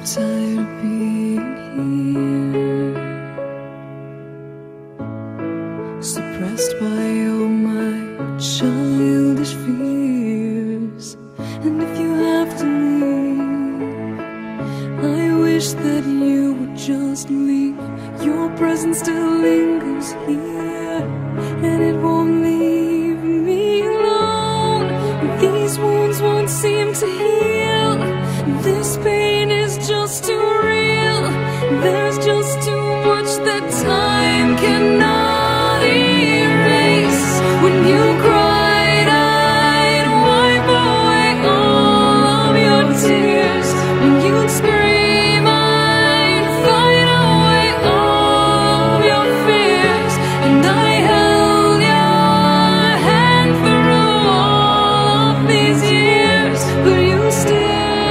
tired of being here, suppressed by all my childish fears. And if you have to leave, I wish that you would just leave. Your presence still lingers here, and it won't leave me alone. These wounds won't seem to heal. This pain is just too real. There's just too much that time cannot erase. When you cried, I'd wipe away all of your tears. When you'd scream, I'd fight away all of your fears. And I held your hand through all of these years, but you still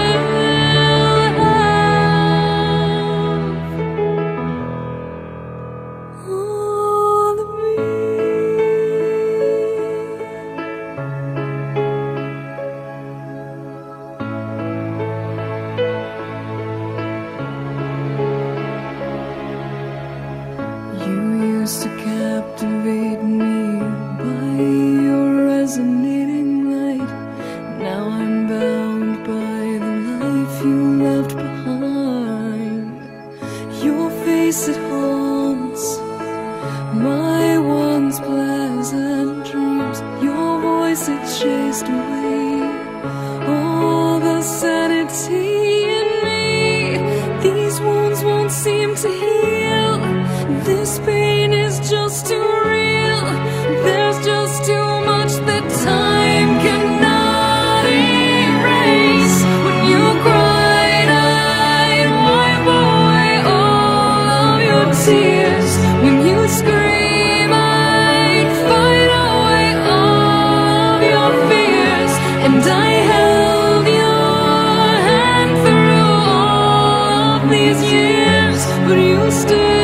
to captivate me by your resonating light. Now I'm bound by the life you left behind. Your face, it haunts my once pleasant dreams. Your voice, it chased away all the sanity in me. These wounds won't seem to heal. This pain is just too real. There's just too much that time cannot erase. When you cried, I'd wipe away all of your tears. When you scream, I'd fight away all of your fears. And I held your hand through all of these years, but you still